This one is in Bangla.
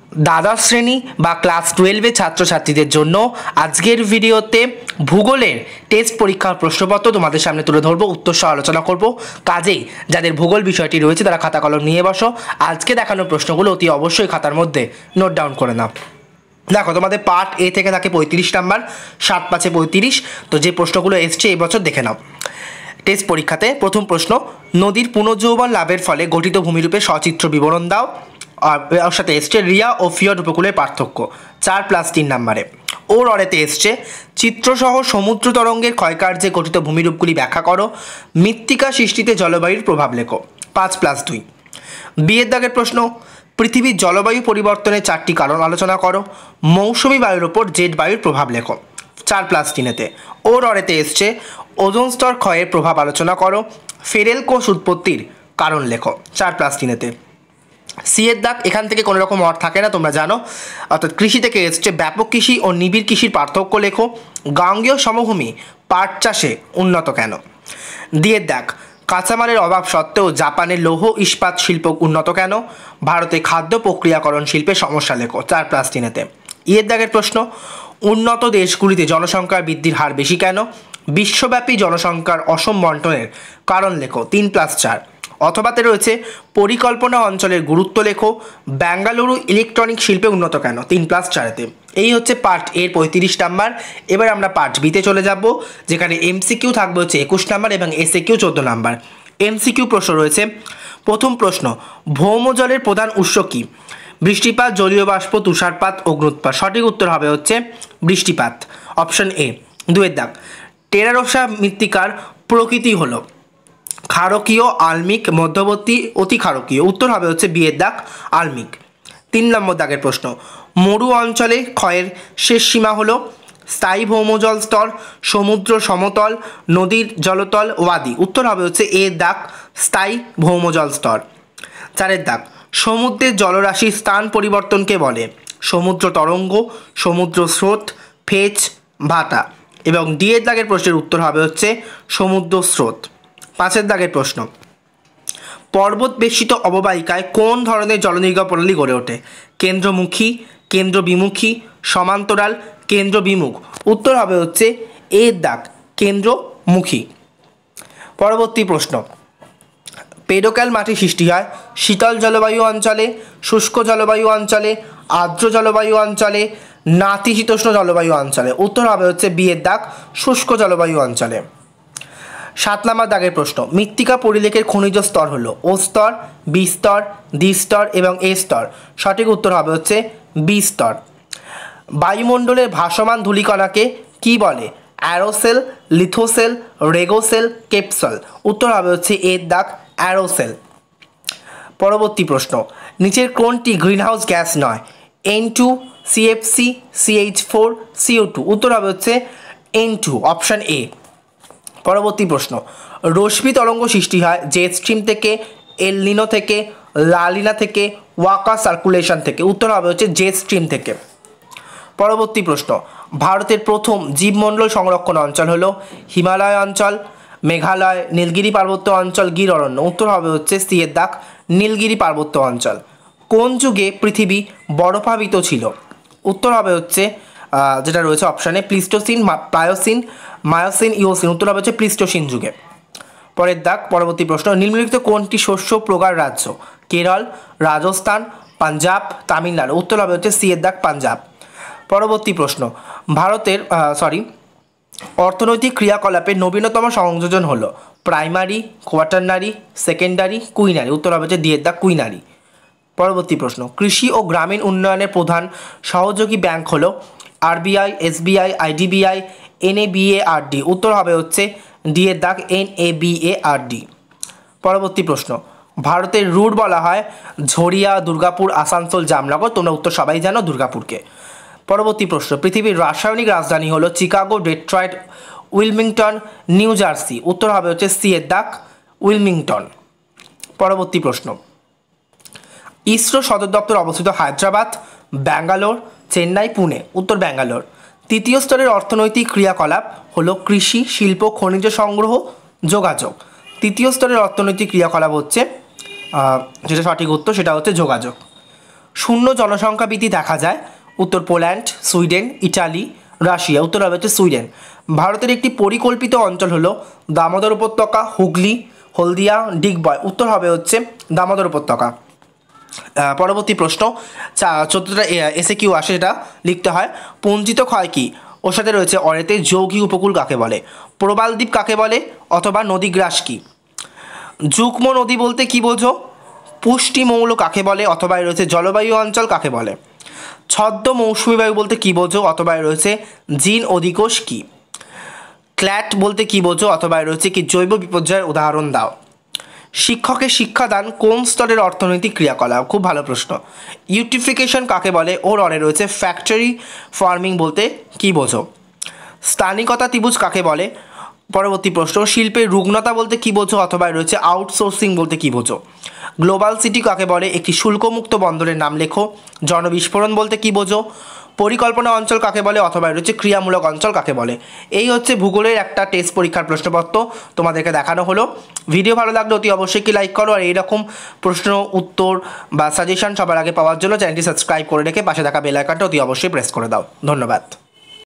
দ্বাদশ শ্রেণী বা ক্লাস 12-এর ছাত্রছাত্রীদের জন্য আজকের ভিডিওতে ভূগোলের টেস্ট পরীক্ষার প্রশ্নপত্র তোমাদের সামনে তুলে ধরবো, উত্তর সহ আলোচনা করব। কাজেই যাদের ভূগোল বিষয়টি রয়েছে তারা খাতা কলম নিয়ে বসো। আজকে দেখানো প্রশ্নগুলো অতি অবশ্যই খাতার মধ্যে নোট ডাউন করে নাও। দেখো, তোমাদের পার্ট এ থেকে থাকে 35 নাম্বার, 7×5 35। তো যে প্রশ্নগুলো এসছে এবছর দেখে নাও টেস্ট পরীক্ষাতে। প্রথম প্রশ্ন, নদীর পুনর্যৌবন লাভের ফলে গঠিত ভূমিরূপে সচিত্র বিবরণ দাও। আর ওর সাথে এসছে রিয়া ও ফিয়র্ড উপকূলের পার্থক্য, 4+3 নাম্বারে। ওর অরেতে এসছে চিত্রসহ সমুদ্র তরঙ্গের ক্ষয়কার্যে গঠিত ভূমিরূপগুলি ব্যাখ্যা করো। মৃত্তিকা সৃষ্টিতে জলবায়ুর প্রভাব লেখো, 5+2। বিয়ের দাগের প্রশ্ন, পৃথিবীর জলবায়ু পরিবর্তনের 4টি কারণ আলোচনা করো। মৌসুমি বায়ুর ওপর জেট বায়ুর প্রভাব লেখো, 4+3-তে। ওর অরেতে এসছে ওজোন স্তর ক্ষয়ের প্রভাব আলোচনা করো। ফেরেল কোষ উৎপত্তির কারণ লেখো, 4+3-তে। সিয়ের দাগ, এখান থেকে কোনো রকম অর্থ থাকে না, তোমরা জানো। অর্থাৎ কৃষি থেকে এসছে ব্যাপক কৃষি ও নিবিড় কৃষির পার্থক্য লেখো। গাঙ্গেয় সমভূমি পাট চাষে উন্নত কেন? দিয়ের দাগ, কাঁচামালের অভাব সত্ত্বেও জাপানের লৌহ ইস্পাত শিল্প উন্নত কেন? ভারতে খাদ্য প্রক্রিয়াকরণ শিল্পের সমস্যা লেখো, 4+3-তে। ইয়ের দাগের প্রশ্ন, উন্নত দেশগুলিতে জনসংখ্যার বৃদ্ধির হার বেশি কেন? বিশ্বব্যাপী জনসংখ্যার অসম বন্টনের কারণ লেখো, 3+4। অথবাতে রয়েছে পরিকল্পনা অঞ্চলের গুরুত্ব লেখো। বেঙ্গালুরু ইলেকট্রনিক শিল্পে উন্নত কেন? 3+4-তে। এই হচ্ছে পার্ট এর 35 নাম্বার। এবার আমরা পার্ট বিতে চলে যাব, যেখানে এমসিকিউ থাকবে হচ্ছে 21 নাম্বার এবং এসএকিউ 14 নাম্বার। এমসিকিউ প্রশ্ন রয়েছে। প্রথম প্রশ্ন, ভৌমজলের প্রধান উৎস কী? বৃষ্টিপাত, জলীয় বাষ্প, তুষারপাত, অগ্নুৎপাত। সঠিক উত্তর হবে হচ্ছে বৃষ্টিপাত, অপশন এ। দুয়ের দাগ, টেরারোসা মৃত্তিকার প্রকৃতি হলো ক্ষারকীয়, আলমিক, মধ্যবর্তী, অতি ক্ষারকীয়। উত্তর হবে হচ্ছে বিয়ের দাগ, আলমিক। 3 নম্বর দাগের প্রশ্ন, মরু অঞ্চলে ক্ষয়ের শেষ সীমা হলো স্থায়ী ভৌমজল স্তর, সমুদ্র সমতল, নদীর জলতল, ওয়াদি। উত্তর হবে হচ্ছে এর দাগ, স্থায়ী ভৌমজল স্তর। 4 দাগ, সমুদ্রের জলরাশির স্থান পরিবর্তনকে বলে সমুদ্র তরঙ্গ, সমুদ্র স্রোত, ফেজ, ভাটা। এবং ডি এর দাগের প্রশ্নের উত্তর হবে হচ্ছে সমুদ্র স্রোত। 5 দাগের প্রশ্ন, পর্বত বেষ্টিত অববাহিকায় কোন ধরনের জলনির্গম প্রণালী গড়ে ওঠে? কেন্দ্রমুখী, কেন্দ্র বিমুখী, সমান্তরাল, কেন্দ্র বিমুখ। উত্তর হবে হচ্ছে এর দাগ, কেন্দ্রমুখী। পরবর্তী প্রশ্ন, পেডোক্যাল মাটি সৃষ্টি হয় শীতল জলবায়ু অঞ্চলে, শুষ্ক জলবায়ু অঞ্চলে, আর্দ্র জলবায়ু অঞ্চলে, নাতিশীতোষ্ণ জলবায়ু অঞ্চলে। উত্তর হবে হচ্ছে বিয়ের দাগ, শুষ্ক জলবায়ু অঞ্চলে। 7 নম্বর দাগের প্রশ্ন, মৃত্তিকা পরিলেখের খনিজ স্তর হলো ও স্তর, বি স্তর, ডি স্তর এবং এ স্তর। সঠিক উত্তর হবে হচ্ছে বি স্তর। বায়ুমণ্ডলের ভাসমান ধূলিকণাকে কি বলে? অ্যারোসেল, লিথোসেল, রেগোসেল, কেপসল। উত্তর হবে হচ্ছে এর দাগ, অ্যারোসেল। পরবর্তী প্রশ্ন, নিচের কোনটি গ্রিনহাউস গ্যাস নয়? N2, CFC, CH4, CO2। উত্তর হবে হচ্ছে N2, অপশন এ। পরবর্তী প্রশ্ন, রশ্মি তরঙ্গ সৃষ্টি হয় জেট স্ট্রিম থেকে, এল নিনো থেকে, লালিনা থেকে, ওয়াকা সার্কুলেশন থেকে। উত্তর হবে হচ্ছে জেট স্ট্রিম থেকে। পরবর্তী প্রশ্ন, ভারতের প্রথম জীবমণ্ডল সংরক্ষণ অঞ্চল হলো হিমালয় অঞ্চল, মেঘালয়, নীলগিরি পার্বত্য অঞ্চল, গির অরণ্য। উত্তর হবে হচ্ছে সি এর দাগ, নীলগিরি পার্বত্য অঞ্চল। কোন যুগে পৃথিবী বরফাবৃত ছিল? উত্তর হবে হচ্ছে যেটা রয়েছে অপশানে প্লিস্টোসিন, প্লায়োসিন, মায়োসিন, ইওসিন। উত্তর হবে হচ্ছে প্লিস্টোসিন যুগে। পরের দাগ, পরবর্তী প্রশ্ন, নিম্নলিখিত কোনটি শস্য প্রকার রাজ্য? কেরল, রাজস্থান, পাঞ্জাব, তামিলনাড়ু। উত্তর হবে হচ্ছে সি এর দাগ, পাঞ্জাব। পরবর্তী প্রশ্ন, ভারতের অর্থনৈতিক ক্রিয়াকলাপের নবীনতম সংযোজন হলো প্রাইমারি, কোয়াটারনারি, সেকেন্ডারি, কুইনারি। উত্তর হবে হচ্ছে ডি এর দাগ, কুইনারি। পরবর্তী প্রশ্ন, কৃষি ও গ্রামীণ উন্নয়নের প্রধান সহযোগী ব্যাংক হলো আরবিআই, এসবিআই, আইডিবিআই, এনএবিএআরডি। উত্তর হবে হচ্ছে ডি এর দাগ, এনএবিএআরডি। পরবর্তী প্রশ্ন, ভারতের রুট বলা হয় ঝরিয়া, দুর্গাপুর, আসানসোল, জামনগর। তোমরা উত্তর সবাই জানো, দুর্গাপুরকে। পরবর্তী প্রশ্ন, পৃথিবীর রাসায়নিক রাজধানী হলো Chicago, Detroit, Wilmington, New Jersey. উত্তর হবে হচ্ছে সি এর দাগ, উইলমিংটন। পরবর্তী প্রশ্ন, ইসরো সদর দপ্তর অবস্থিত হায়দ্রাবাদ, ব্যাঙ্গালোর, চেন্নাই, পুনে। উত্তর ব্যাঙ্গালোর। তৃতীয় স্তরের অর্থনৈতিক ক্রিয়াকলাপ হলো কৃষি, শিল্প, খনিজ সংগ্রহ, যোগাযোগ। তৃতীয় স্তরের অর্থনৈতিক ক্রিয়াকলাপ হচ্ছে যেটা সঠিক উত্তর সেটা হচ্ছে যোগাযোগ। শূন্য জনসংখ্যা বৃদ্ধি দেখা যায়? উত্তর পোল্যান্ড, সুইডেন, ইটালি, রাশিয়া। উত্তর হবে হচ্ছে সুইডেন। ভারতের একটি পরিকল্পিত অঞ্চল হলো দামোদর উপত্যকা, হুগলি, হলদিয়া, ডিগবয়। উত্তর হবে হচ্ছে দামোদর উপত্যকা। পরবর্তী প্রশ্ন, 14টা এসে কিউ আসে, সেটা লিখতে হয়। পঞ্জিত ক্ষয় কি? ওর সাথে রয়েছে অরেতে যৌগিক উপকূল কাকে বলে? প্রবাল দ্বীপ কাকে বলে? অথবা নদীগ্রাস কি? যুগ্ম নদী বলতে কি বোঝো? পুষ্টি মৌল কাকে বলে? অথবা রয়েছে জলবায়ু অঞ্চল কাকে বলে? ছদ্ম মৌসুমী বায়ু বলতে কি বোঝো? অথবা রয়েছে জিন অধিকোষ কি? ক্ল্যাট বলতে কি বোঝো? অথবা রয়েছে কি জৈব বিপর্যয়ের উদাহরণ দাও। শিক্ষকের শিক্ষাদান কোন স্তরের অর্থনৈতিক ক্রিয়াকলাপ? খুব ভালো প্রশ্ন। ইউটিফিকেশন কাকে বলে? ওর অরে রয়েছে ফ্যাক্টরি ফার্মিং বলতে কি বোঝো? স্থানিকতা ত্রিভুজ কাকে বলে? পরবর্তী প্রশ্ন, শিল্পের রুগ্নতা বলতে কি বোঝো? অথবা রয়েছে আউটসোর্সিং বলতে কি বোঝো? গ্লোবাল সিটি কাকে বলে? একটি শুল্কমুক্ত বন্দরের নাম লেখো। জনবিস্ফোরণ বলতে কি বোঝো? পরিকল্পনা অঞ্চল কাকে বলে? অথবা রয়েছে ক্রিয়ামূলক অঞ্চল কাকে বলে? এই হচ্ছে ভূগোলের একটা টেস্ট পরীক্ষার প্রশ্নপত্র তোমাদেরকে দেখানো হলো। ভিডিও ভালো লাগলে অতি অবশ্যই কি লাইক করো, আর এইরকম প্রশ্ন উত্তর বা সাজেশন সবার আগে পাওয়ার জন্য চ্যানেলটি সাবস্ক্রাইব করে রেখে পাশে থাকা বেল আইকনটা অতি অবশ্যই প্রেস করে দাও। ধন্যবাদ।